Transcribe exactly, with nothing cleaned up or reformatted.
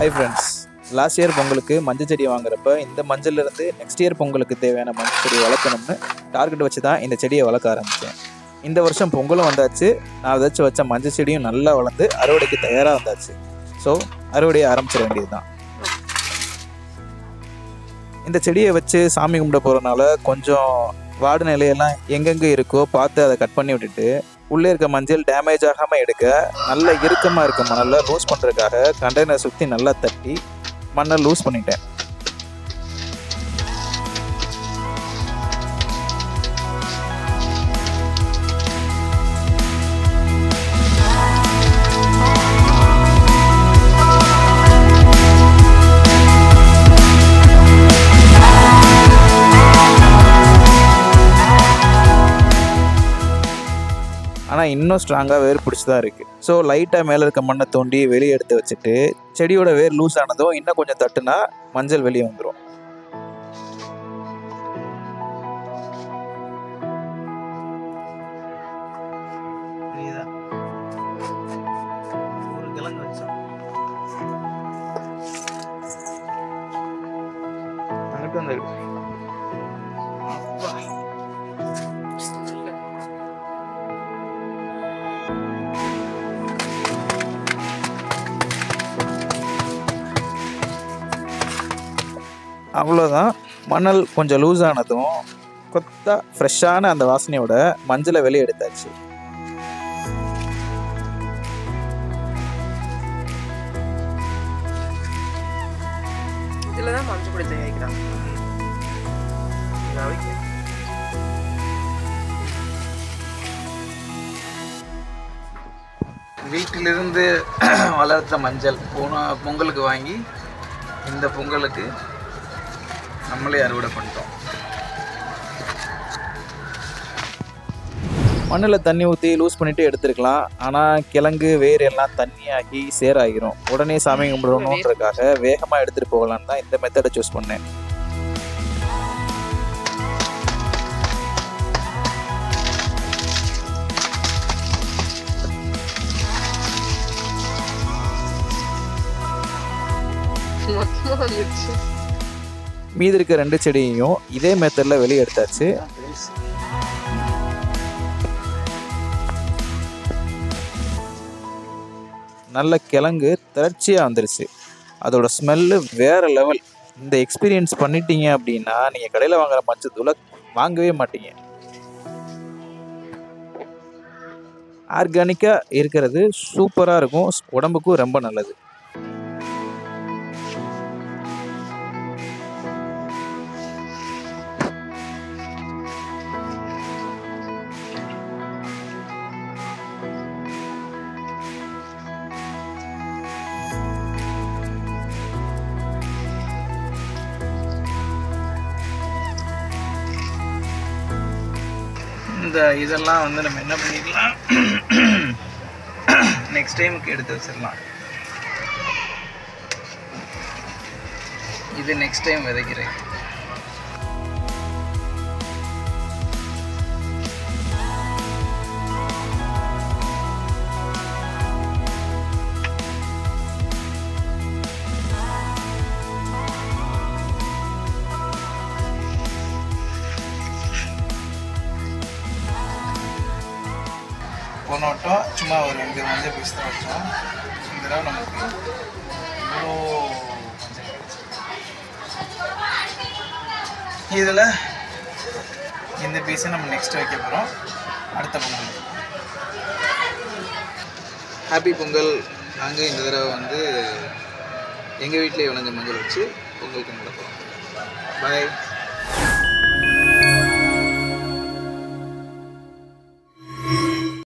Hi friends, last year பொங்கலுக்கு மஞ்சள் செடி வாங்குறப்ப இந்த மஞ்சள்ல இருந்து நெக்ஸ்ட் இயர் பொங்கலுக்கு தேவையான மஞ்சள் செடி வளர்க்கணும்னு டார்கெட் வச்சு தான் இந்த செடியை வளர்க்க ஆரம்பித்தேன். இந்த வருஷம் பொங்கலும் வந்தாச்சு. நான் விதைச்சு வச்ச மஞ்சள் செடியும் நல்லா வளர்ந்து அறுவடைக்கு தயாராக வந்தாச்சு. ஸோ அறுவடையை ஆரம்பிச்சிட வேண்டியது தான். இந்த செடியை வச்சு சாமி கும்பிட போகிறனால கொஞ்சம் வார்டு நிலையெல்லாம் எங்கெங்கே இருக்கோ பார்த்து அதை கட் பண்ணி விட்டுட்டு உள்ளே இருக்க மஞ்சள் டேமேஜ் ஆகாமல் எடுக்க நல்ல இறுக்கமாக இருக்க மணலை லூஸ் பண்ணுறதுக்காக கண்டெய்னர் சுற்றி நல்லா தட்டி மண்ணை லூஸ் பண்ணிட்டேன். ஆனால் இன்னும் ஸ்ட்ராங்காக வேர் பிடிச்சி தான் இருக்குது. ஸோ லைட்டாக மேலே இருக்க மண்ணை தோண்டி வெளியே எடுத்து வச்சுட்டு செடியோட வேர் லூஸ் ஆனதும் இன்னும் கொஞ்சம் தட்டுனா மஞ்சள் வெளியே வந்துடும். அவ்வளோதான். மணல் கொஞ்சம் லூஸ் ஆனதும் கொத்தா ஃப்ரெஷ்ஷான அந்த வாசனையோட மஞ்சளை வெளியே எடுத்தாச்சு. இதில் தான் மஞ்சள் பொடி தயாரிக்கிறாங்க. வீட்டிலிருந்து வளர்த்த மஞ்சள் போன பொங்கலுக்கு வாங்கி இந்த பொங்கலுக்கு நம்மளே அறுவடை பண்ணிட்டோம். மண்ணில் தண்ணி ஊற்றி லூஸ் பண்ணிட்டு எடுத்துருக்கலாம். ஆனால் கிழங்கு வேர் எல்லாம் தண்ணியாகி சேராகிரும். உடனே சாமி கும்பிடணுன்றதுக்காக வேகமாக எடுத்துகிட்டு போகலான்னு தான் இந்த மெத்தடை சூஸ் பண்ணேன். மீதி இருக்க ரெண்டு செடியையும் இதே மெத்தட்ல வெளியே எடுத்தாச்சு. நல்ல கிழங்கு திரட்சியாக வந்துருச்சு. அதோட ஸ்மெல்லு வேற லெவல். இந்த எக்ஸ்பீரியன்ஸ் பண்ணிட்டீங்க அப்படின்னா நீங்கள் கடையில் வாங்குற மஞ்சள் தூளை வாங்கவே மாட்டீங்க. ஆர்கானிக்காக இருக்கிறது சூப்பராக இருக்கும், உடம்புக்கும் ரொம்ப நல்லது. இந்த இதெல்லாம் வந்து நம்ம என்ன பண்ணிக்கலாம், நெக்ஸ்ட் டைமுக்கு எடுத்து வச்சிடலாம். இது நெக்ஸ்ட் டைம் விதைக்கிறேன். போன வட்டம் சும்மா ஒரு ரெண்டு மஞ்சள் பீஸ் தான் வச்சோம். இந்த தடவை நமக்கு இவ்வளோ மஞ்சள் கிடைச்சி. இதில் இந்த பீஸை நம்ம நெக்ஸ்ட் வைக்க போகிறோம் அடுத்த பொங்கல். ஹாப்பி பொங்கல். நாங்கள் இந்த தடவை வந்து எங்கள் வீட்டிலே விளைஞ்ச மஞ்சள் வச்சு பொங்கல் கும்பிட போகிறோம். பாய்.